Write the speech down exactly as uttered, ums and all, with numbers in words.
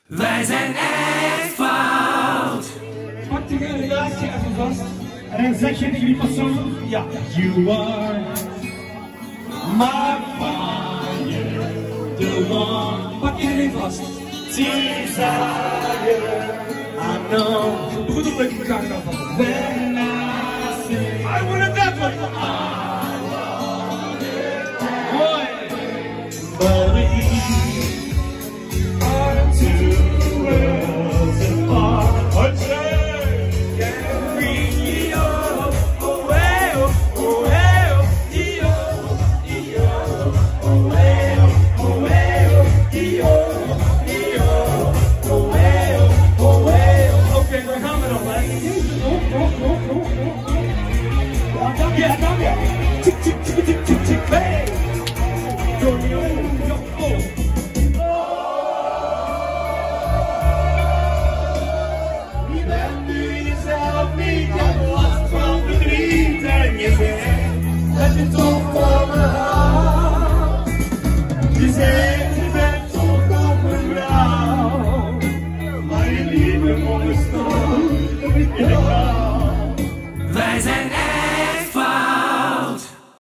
Wij zijn echt fout. Pak je relatie even vast. En dan zeg je tegen die persoon, ja, you are my fire, the one. Pak je even vast. Desire, I know. Goed op dat je elkaar kan vatten. When I say, I want it that way. I want it that way. But we are two worlds apart. What's that? Can't bring you away, away, yo, yo, away, away, yo, yo, away, away. Oké, daar gaan we dan, hè? Oh, oh, oh, oh, oh. Dank je, dank je. Tik, tik, tik, tik, tik, tik, hey. Yo, yo, yo, oh. Je bent nu jezelf niet, je hebt last van verdriet en je zegt dat je toch voor me houdt. Je zegt